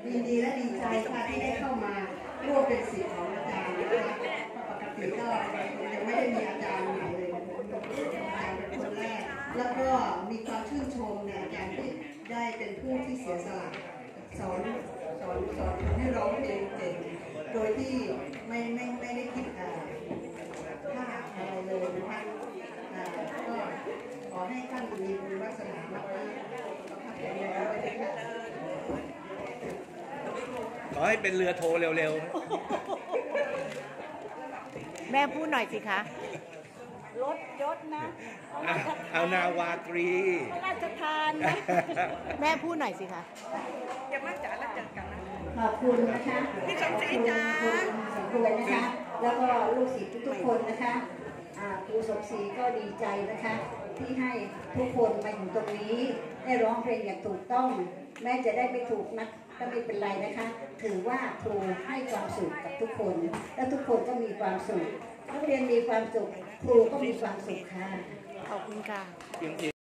ยินดีและดีใจค่ะที่ได้เข้ามาร่วมเป็นศิษย์ของอาจารย์นะคะปกติก็ยังไม่ได้มีอาจารย์ใหม่เลยอาจารย์เป็นคนแรกแล้วก็มีความชื่นชมในอาจารย์ที่ได้เป็นผู้ที่เสียสละสอนให้ร้องเพลงเก่งโดยที่ไม่ได้คิดค่าอะไรเลยนะคะก็ขอให้ท่านมีบุญวาสนามากขอให้เป็นเรือโทรเร็วๆแม่พูดหน่อยสิคะรถยศนะเอานาวาตรีพระราชทานนะแม่พูดหน่อยสิคะอย่ามาจ๋าแล้วเจอกันนะขอบคุณนะคะพี่สมศรีจ้าสมควรนะคะแล้วก็ลูกศิษย์ทุกคนนะคะครูสมศรีก็ดีใจนะคะที่ให้ทุกคนมาอยู่ตรงนี้ได้ร้องเพลงอย่างถูกต้องแม้จะได้ไม่ถูกนักก็ไม่เป็นไรนะคะถือว่าครูให้ความสุขกับทุกคนและทุกคนก็มีความสุขนักเรียนมีความสุขครูก็มีความสุขค่ะขอบคุณค่ะ